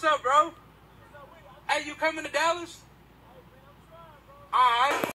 what's up, bro? Hey, you coming to Dallas? All right.